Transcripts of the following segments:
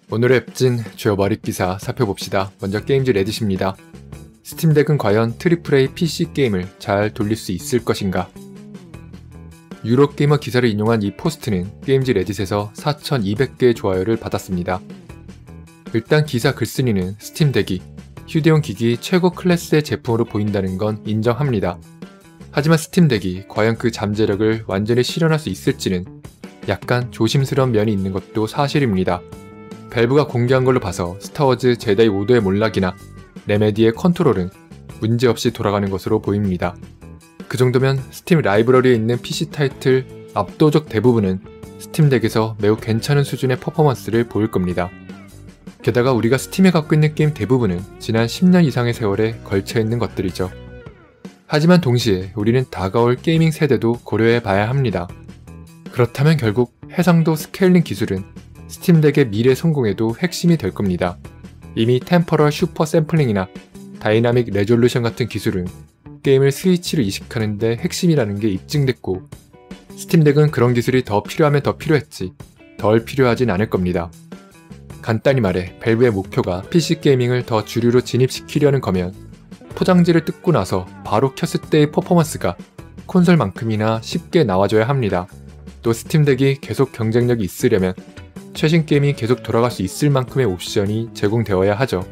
오늘의 앱진 주요 머릿기사 살펴봅시다. 먼저 게임즈 레딧입니다. 스팀덱은 과연 트리플A PC 게임을 잘 돌릴 수 있을 것인가? 유로게이머 기사를 인용한 이 포스트는 게임즈 레딧에서 4,200개의 좋아요를 받았습니다. 일단 기사 글쓴이는 스팀덱이 휴대용 기기 최고 클래스의 제품으로 보인다는 건 인정합니다. 하지만 스팀덱이 과연 그 잠재력을 완전히 실현할 수 있을지는 약간 조심스러운 면이 있는 것도 사실입니다. 밸브가 공개한 걸로 봐서 스타워즈 제다이 오더의 몰락이나 레메디의 컨트롤은 문제없이 돌아가는 것으로 보입니다. 그 정도면 스팀 라이브러리에 있는 PC 타이틀 압도적 대부분은 스팀덱에서 매우 괜찮은 수준의 퍼포먼스를 보일 겁니다. 게다가 우리가 스팀에 갖고 있는 게임 대부분은 지난 10년 이상의 세월에 걸쳐있는 것들이죠. 하지만 동시에 우리는 다가올 게이밍 세대도 고려해 봐야 합니다. 그렇다면 결국 해상도 스케일링 기술은 스팀덱의 미래 성공에도 핵심이 될 겁니다. 이미 템퍼럴 슈퍼 샘플링이나 다이나믹 레졸루션 같은 기술은 게임을 스위치로 이식하는 데 핵심이라는 게 입증됐고, 스팀덱은 그런 기술이 더 필요하면 더 필요했지 덜 필요하진 않을 겁니다. 간단히 말해 밸브의 목표가 PC 게이밍을 더 주류로 진입시키려는 거면 포장지를 뜯고 나서 바로 켰을 때의 퍼포먼스가 콘솔만큼이나 쉽게 나와줘야 합니다. 또 스팀덱이 계속 경쟁력이 있으려면 최신 게임이 계속 돌아갈 수 있을 만큼의 옵션이 제공되어야 하죠.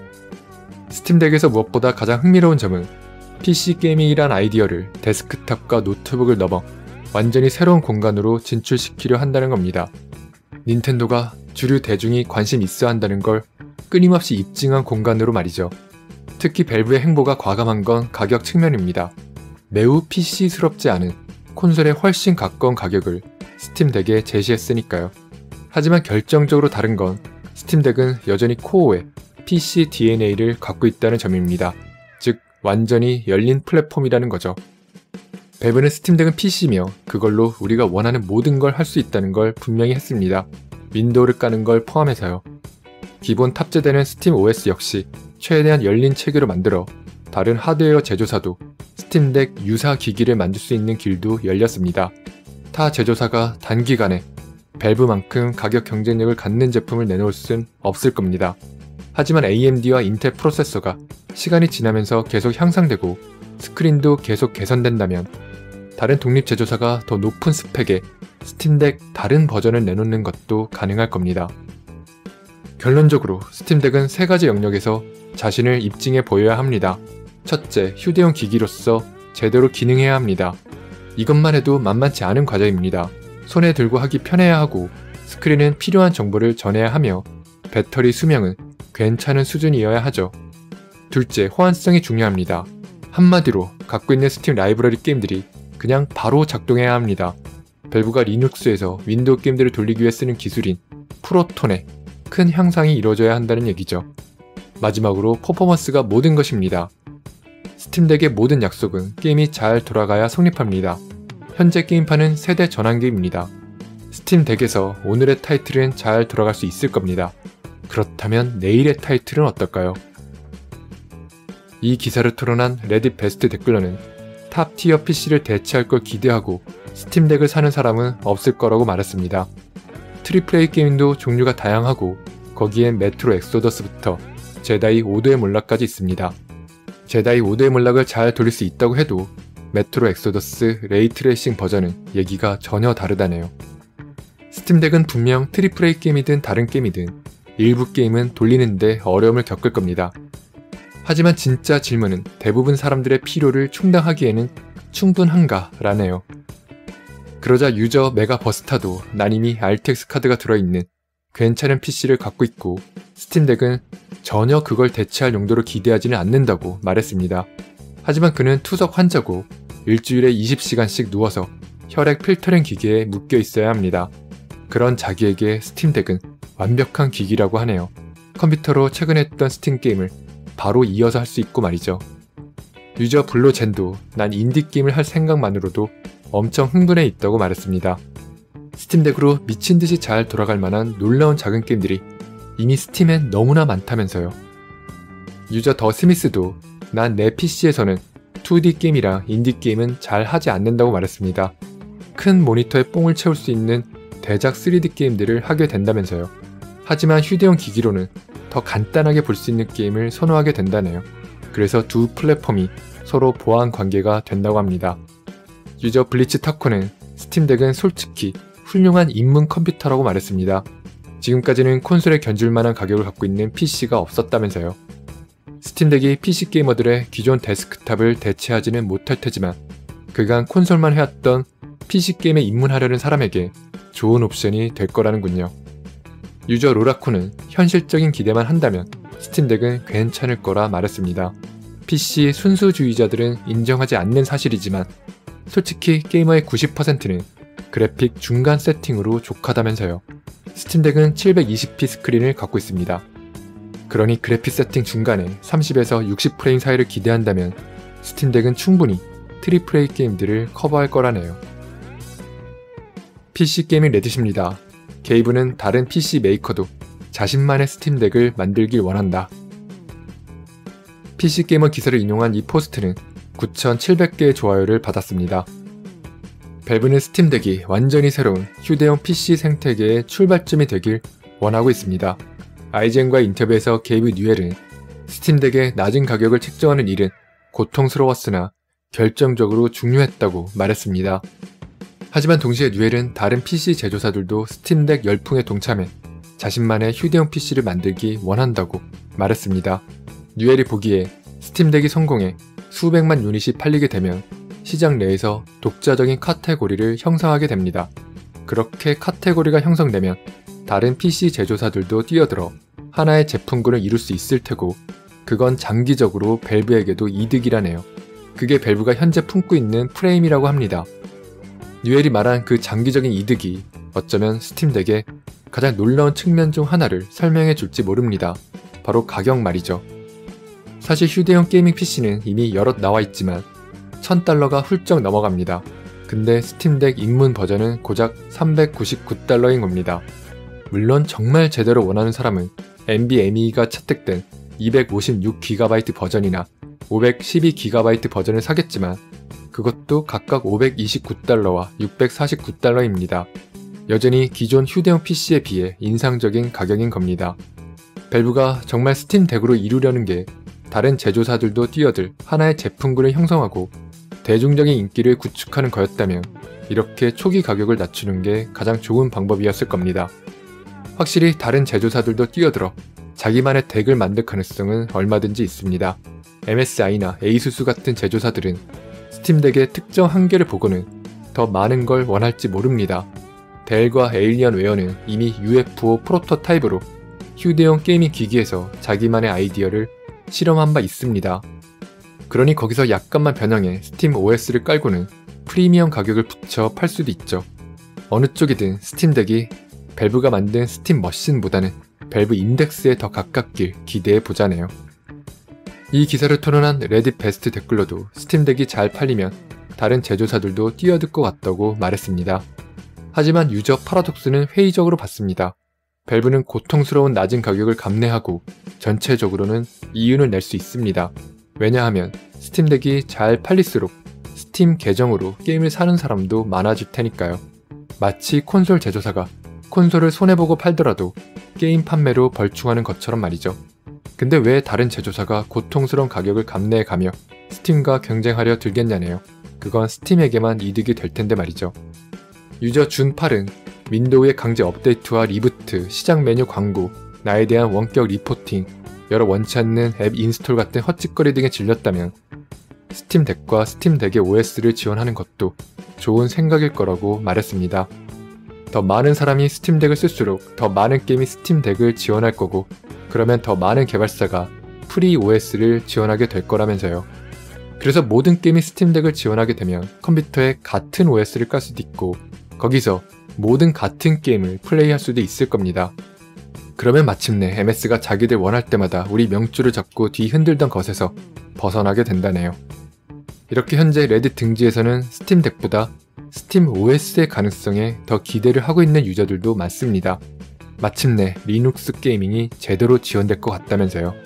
스팀덱에서 무엇보다 가장 흥미로운 점은 PC 게이밍이란 아이디어를 데스크탑과 노트북을 넘어 완전히 새로운 공간으로 진출시키려 한다는 겁니다. 닌텐도가 주류 대중이 관심 있어 한다는 걸 끊임없이 입증한 공간으로 말이죠. 특히 밸브의 행보가 과감한 건 가격 측면입니다. 매우 PC스럽지 않은 콘솔에 훨씬 가까운 가격을 스팀덱에 제시했으니까요. 하지만 결정적으로 다른 건 스팀덱은 여전히 코어에 PC DNA를 갖고 있다는 점입니다. 즉 완전히 열린 플랫폼이라는 거죠. 밸브는 스팀덱은 PC며 그걸로 우리가 원하는 모든 걸 할 수 있다는 걸 분명히 했습니다. 윈도우를 까는 걸 포함해서요. 기본 탑재되는 스팀 OS 역시 최대한 열린 체계로 만들어 다른 하드웨어 제조사도 스팀덱 유사 기기를 만들 수 있는 길도 열렸습니다. 타 제조사가 단기간에 밸브만큼 가격 경쟁력을 갖는 제품을 내놓을 순 없을 겁니다. 하지만 AMD와 인텔 프로세서가 시간이 지나면서 계속 향상되고 스크린도 계속 개선된다면 다른 독립 제조사가 더 높은 스펙의 스팀덱 다른 버전을 내놓는 것도 가능할 겁니다. 결론적으로 스팀덱은 세 가지 영역에서 자신을 입증해 보여야 합니다. 첫째, 휴대용 기기로서 제대로 기능해야 합니다. 이것만 해도 만만치 않은 과제입니다. 손에 들고 하기 편해야 하고 스크린은 필요한 정보를 전해야 하며 배터리 수명은 괜찮은 수준이어야 하죠. 둘째, 호환성이 중요합니다. 한마디로 갖고 있는 스팀 라이브러리 게임들이 그냥 바로 작동해야 합니다. 밸브가 리눅스에서 윈도우 게임들을 돌리기 위해 쓰는 기술인 프로톤에 큰 향상이 이루어져야 한다는 얘기죠. 마지막으로 퍼포먼스가 모든 것입니다. 스팀덱의 모든 약속은 게임이 잘 돌아가야 성립합니다. 현재 게임판은 세대 전환기입니다. 스팀덱에서 오늘의 타이틀은 잘 돌아갈 수 있을 겁니다. 그렇다면 내일의 타이틀은 어떨까요? 이 기사를 토론한 레딧 베스트 댓글러는 탑 티어 PC를 대체할 걸 기대하고 스팀덱을 사는 사람은 없을 거라고 말했습니다. 트리플A 게임도 종류가 다양하고 거기엔 메트로 엑소더스부터 제다이 오더의 몰락까지 있습니다. 제다이 오더의 몰락을 잘 돌릴 수 있다고 해도 메트로 엑소더스 레이트레이싱 버전은 얘기가 전혀 다르다네요. 스팀덱은 분명 트리플A 게임이든 다른 게임이든 일부 게임은 돌리는데 어려움을 겪을 겁니다. 하지만 진짜 질문은 대부분 사람들의 필요를 충당하기에는 충분한가 라네요. 그러자 유저 메가버스타도 난 이미 RTX 카드가 들어있는 괜찮은 PC를 갖고 있고 스팀덱은 전혀 그걸 대체할 용도로 기대하지는 않는다고 말했습니다. 하지만 그는 투석 환자고 일주일에 20시간씩 누워서 혈액 필터링 기계에 묶여 있어야 합니다. 그런 자기에게 스팀덱은 완벽한 기기라고 하네요. 컴퓨터로 최근에 했던 스팀 게임을 바로 이어서 할 수 있고 말이죠. 유저 블로젠도 난 인디게임을 할 생각만으로도 엄청 흥분해 있다고 말했습니다. 스팀덱으로 미친듯이 잘 돌아갈 만한 놀라운 작은 게임들이 이미 스팀엔 너무나 많다면서요. 유저 더 스미스도 난 내 PC에서는 2D 게임이랑 인디 게임은 잘 하지 않는다고 말했습니다. 큰 모니터에 뽕을 채울 수 있는 대작 3D 게임들을 하게 된다면서요. 하지만 휴대용 기기로는 더 간단하게 볼 수 있는 게임을 선호하게 된다네요. 그래서 두 플랫폼이 서로 보완 관계가 된다고 합니다. 유저 블리츠 타코는 스팀덱은 솔직히 훌륭한 입문 컴퓨터라고 말했습니다. 지금까지는 콘솔에 견줄 만한 가격을 갖고 있는 PC가 없었다면서요. 스팀덱이 PC 게이머들의 기존 데스크탑을 대체하지는 못할 테지만 그간 콘솔만 해왔던 PC 게임에 입문하려는 사람에게 좋은 옵션이 될 거라는군요. 유저 로라코는 현실적인 기대만 한다면 스팀덱은 괜찮을 거라 말했습니다. PC 순수주의자들은 인정하지 않는 사실이지만 솔직히 게이머의 90%는 그래픽 중간 세팅으로 족하다면서요. 스팀덱은 720p 스크린을 갖고 있습니다. 그러니 그래픽 세팅 중간에 30에서 60프레임 사이를 기대한다면 스팀덱은 충분히 AAA 게임들을 커버할 거라네요. PC 게이밍 레딧입니다. 게이브는 다른 PC 메이커도 자신만의 스팀덱을 만들길 원한다. PC 게이머 기사를 인용한 이 포스트는 9,700개의 좋아요를 받았습니다. 밸브는 스팀덱이 완전히 새로운 휴대용 PC 생태계의 출발점이 되길 원하고 있습니다. IGN과의 인터뷰에서 게이브 뉴엘은 스팀덱의 낮은 가격을 책정하는 일은 고통스러웠으나 결정적으로 중요했다고 말했습니다. 하지만 동시에 뉴엘은 다른 PC 제조사들도 스팀덱 열풍에 동참해 자신만의 휴대용 PC를 만들기 원한다고 말했습니다. 뉴엘이 보기에 스팀덱이 성공해 수백만 유닛이 팔리게 되면 시장 내에서 독자적인 카테고리를 형성하게 됩니다. 그렇게 카테고리가 형성되면 다른 PC 제조사들도 뛰어들어 하나의 제품군을 이룰 수 있을 테고 그건 장기적으로 밸브에게도 이득이라네요. 그게 밸브가 현재 품고 있는 프레임이라고 합니다. 뉴엘이 말한 그 장기적인 이득이 어쩌면 스팀덱의 가장 놀라운 측면 중 하나를 설명해 줄지 모릅니다. 바로 가격 말이죠. 사실 휴대용 게이밍 PC는 이미 여럿 나와 있지만 $1000가 훌쩍 넘어갑니다. 근데 스팀덱 입문 버전은 고작 $399인 겁니다. 물론 정말 제대로 원하는 사람은 NVMe가 채택된 256GB 버전이나 512GB 버전을 사겠지만 그것도 각각 $529와 $649입니다. 여전히 기존 휴대용 PC에 비해 인상적인 가격인 겁니다. 밸브가 정말 스팀덱으로 이루려는 게 다른 제조사들도 뛰어들 하나의 제품군을 형성하고 대중적인 인기를 구축하는 거였다면 이렇게 초기 가격을 낮추는 게 가장 좋은 방법이었을 겁니다. 확실히 다른 제조사들도 뛰어들어 자기만의 덱을 만들 가능성은 얼마든지 있습니다. MSI나 ASUS 같은 제조사들은 스팀덱의 특정 한계를 보고는 더 많은 걸 원할지 모릅니다. 델과 에일리언웨어는 이미 UFO 프로토타입으로 휴대용 게이밍 기기에서 자기만의 아이디어를 실험한 바 있습니다. 그러니 거기서 약간만 변형해 스팀 OS를 깔고는 프리미엄 가격을 붙여 팔 수도 있죠. 어느 쪽이든 스팀덱이 밸브가 만든 스팀 머신보다는 밸브 인덱스에 더 가깝길 기대해 보자네요. 이 기사를 토론한 레딧 베스트 댓글로도 스팀덱이 잘 팔리면 다른 제조사들도 뛰어들 것 같다고 말했습니다. 하지만 유저 파라독스는 회의적으로 봤습니다. 밸브는 고통스러운 낮은 가격을 감내하고 전체적으로는 이윤을 낼 수 있습니다. 왜냐하면 스팀덱이 잘 팔릴수록 스팀 계정으로 게임을 사는 사람도 많아질 테니까요. 마치 콘솔 제조사가 콘솔을 손해보고 팔더라도 게임 판매로 벌충하는 것처럼 말이죠. 근데 왜 다른 제조사가 고통스러운 가격을 감내해가며 스팀과 경쟁하려 들겠냐네요. 그건 스팀에게만 이득이 될 텐데 말이죠. 유저 준8은 윈도우의 강제 업데이트와 리부트, 시장 메뉴 광고, 나에 대한 원격 리포팅, 여러 원치 않는 앱 인스톨 같은 헛짓거리 등에 질렸다면 스팀덱과 스팀덱의 OS를 지원하는 것도 좋은 생각일 거라고 말했습니다. 더 많은 사람이 스팀덱을 쓸수록 더 많은 게임이 스팀덱을 지원할 거고 그러면 더 많은 개발사가 프리 OS를 지원하게 될 거라면서요. 그래서 모든 게임이 스팀덱을 지원하게 되면 컴퓨터에 같은 OS를 깔 수도 있고 거기서 모든 같은 게임을 플레이할 수도 있을 겁니다. 그러면 마침내 MS가 자기들 원할 때마다 우리 명줄을 잡고 뒤 흔들던 것에서 벗어나게 된다네요. 이렇게 현재 레딧 등지에서는 스팀덱보다 스팀 OS의 가능성에 더 기대를 하고 있는 유저들도 많습니다. 마침내 리눅스 게이밍이 제대로 지원될 것 같다면서요.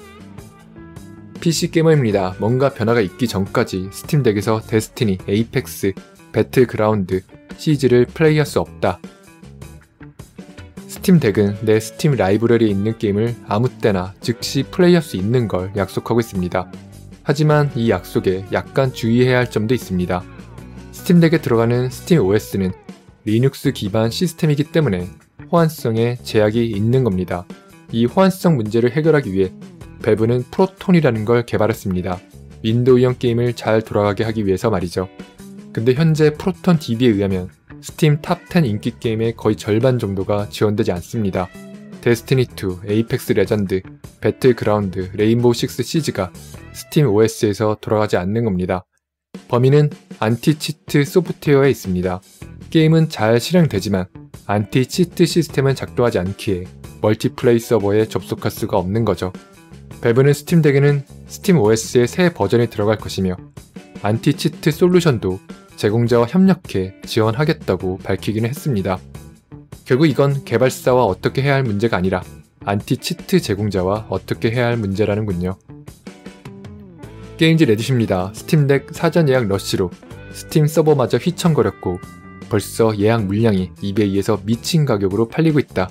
PC 게이머입니다. 뭔가 변화가 있기 전까지 스팀덱에서 데스티니, 에이펙스, 배틀그라운드, 시즈를 플레이할 수 없다. 스팀 덱은 내 스팀 라이브러리에 있는 게임을 아무 때나 즉시 플레이할 수 있는 걸 약속하고 있습니다. 하지만 이 약속에 약간 주의해야 할 점도 있습니다. 스팀 덱에 들어가는 스팀 OS는 리눅스 기반 시스템이기 때문에 호환성에 제약이 있는 겁니다. 이 호환성 문제를 해결하기 위해 밸브는 프로톤이라는 걸 개발했습니다. 윈도우형 게임을 잘 돌아가게 하기 위해서 말이죠. 근데 현재 프로톤 DB에 의하면 스팀 탑10 인기 게임의 거의 절반 정도가 지원되지 않습니다. 데스티니2, 에이펙스 레전드, 배틀그라운드, 레인보우 식스 시즈가 스팀 OS에서 돌아가지 않는 겁니다. 범인은 안티-치트 소프트웨어에 있습니다. 게임은 잘 실행되지만 안티-치트 시스템은 작동하지 않기에 멀티플레이 서버에 접속할 수가 없는 거죠. 밸브는 스팀 덱에는 스팀 OS의 새 버전이 들어갈 것이며 안티-치트 솔루션도 제공자와 협력해 지원하겠다고 밝히기는 했습니다. 결국 이건 개발사와 어떻게 해야 할 문제가 아니라 안티-치트 제공자와 어떻게 해야 할 문제라는군요. 게임즈 레딧입니다. 스팀덱 사전 예약 러쉬로 스팀 서버마저 휘청거렸고 벌써 예약 물량이 이베이에서 미친 가격으로 팔리고 있다.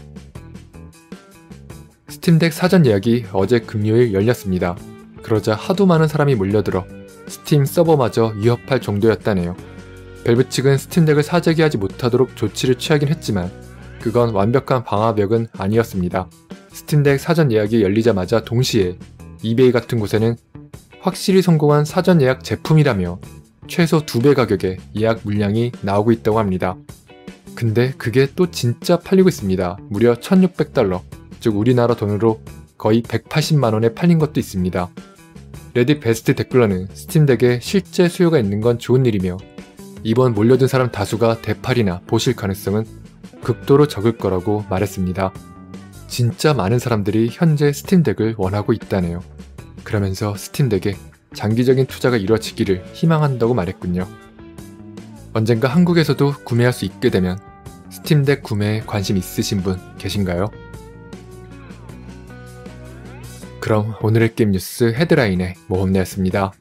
스팀덱 사전 예약이 어제 금요일 열렸습니다. 그러자 하도 많은 사람이 몰려들어 스팀 서버마저 위협할 정도였다네요. 밸브 측은 스팀덱을 사재기하지 못하도록 조치를 취하긴 했지만 그건 완벽한 방화벽은 아니었습니다. 스팀덱 사전 예약이 열리자마자 동시에 이베이 같은 곳에는 확실히 성공한 사전 예약 제품이라며 최소 2배 가격에 예약 물량이 나오고 있다고 합니다. 근데 그게 또 진짜 팔리고 있습니다. 무려 1600달러, 즉 우리나라 돈으로 거의 180만원에 팔린 것도 있습니다. 레딧 베스트 댓글러는 스팀덱에 실제 수요가 있는 건 좋은 일이며 이번 몰려든 사람 다수가 대팔이나 보실 가능성은 극도로 적을 거라고 말했습니다. 진짜 많은 사람들이 현재 스팀덱을 원하고 있다네요. 그러면서 스팀덱에 장기적인 투자가 이루어지기를 희망한다고 말했군요. 언젠가 한국에서도 구매할 수 있게 되면 스팀덱 구매에 관심 있으신 분 계신가요? 그럼 오늘의 게임 뉴스 헤드라인의 모험내였습니다.